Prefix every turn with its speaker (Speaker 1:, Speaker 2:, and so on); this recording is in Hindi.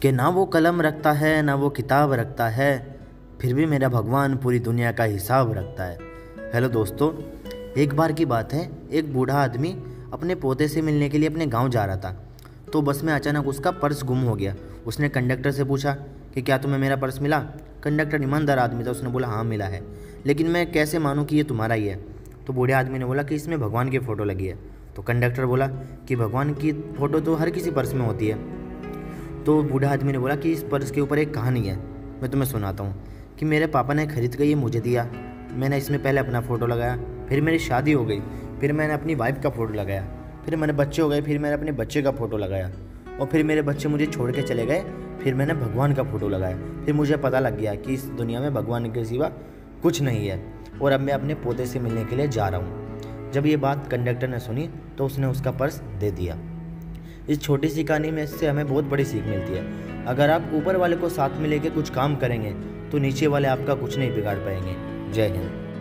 Speaker 1: कि ना वो कलम रखता है ना वो किताब रखता है, फिर भी मेरा भगवान पूरी दुनिया का हिसाब रखता है। हेलो दोस्तों, एक बार की बात है, एक बूढ़ा आदमी अपने पोते से मिलने के लिए अपने गांव जा रहा था। तो बस में अचानक उसका पर्स गुम हो गया। उसने कंडक्टर से पूछा कि क्या तुम्हें मेरा पर्स मिला। कंडक्टर ईमानदार आदमी था, उसने बोला हाँ मिला है, लेकिन मैं कैसे मानूँ कि ये तुम्हारा ही है। तो बूढ़े आदमी ने बोला कि इसमें भगवान की फ़ोटो लगी है। तो कंडक्टर बोला कि भगवान की फ़ोटो तो हर किसी पर्स में होती है। तो बूढ़ा आदमी ने बोला कि इस पर्स के ऊपर एक कहानी है, मैं तुम्हें सुनाता हूँ। कि मेरे पापा ने खरीद कर ये मुझे दिया, मैंने इसमें पहले अपना फ़ोटो लगाया, फिर मेरी शादी हो गई, फिर मैंने अपनी वाइफ का फ़ोटो लगाया, फिर मेरे बच्चे हो गए, फिर मैंने अपने बच्चे का फ़ोटो लगाया, और फिर मेरे बच्चे मुझे छोड़ के चले गए, फिर मैंने भगवान का फ़ोटो लगाया। फिर मुझे पता लग गया कि इस दुनिया में भगवान के सिवा कुछ नहीं है, और अब मैं अपने पोते से मिलने के लिए जा रहा हूँ। जब ये बात कंडक्टर ने सुनी तो उसने उसका पर्स दे दिया। इस छोटी सी कहानी में इससे हमें बहुत बड़ी सीख मिलती है। अगर आप ऊपर वाले को साथ में लेके कुछ काम करेंगे तो नीचे वाले आपका कुछ नहीं बिगाड़ पाएंगे। जय हिंद।